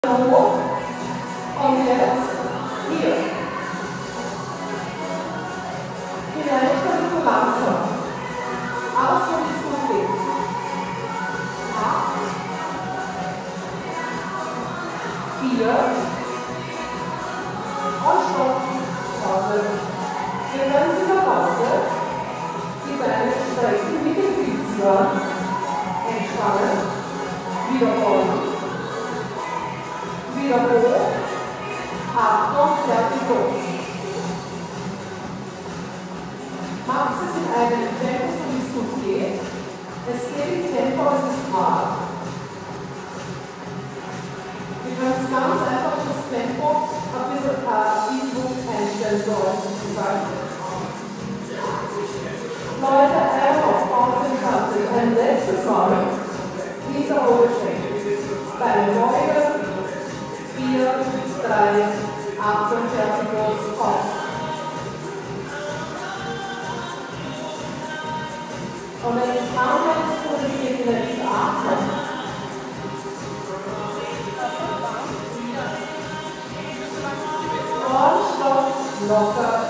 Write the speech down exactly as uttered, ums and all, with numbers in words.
hoch und jetzt hier. Vielleicht ein bisschen langsam, aber so wie es gut geht. Acht, vier und stopp. Pause. Wir können sie nach Hause. Die Beine strecken mit den Füßen. Entspannen. Wiederholen. Wieder hoch. Achtung, fertig los. Macht es in einem Tempo, so wie es gut geht. Es geht im Tempo, es ist hart. Wir können ganz einfach das Tempo ein bisschen äh, Übung einstellen für euch sozusagen. Leute, einfach Konzentration. Ein letztes Mal. Dieser Oberschenkel. Beine beugen. vier, drei, achtzehn, fertig, los, auf. Und wenn es anfängt, tut es geht die letzte Atmung. Und stopp, locker.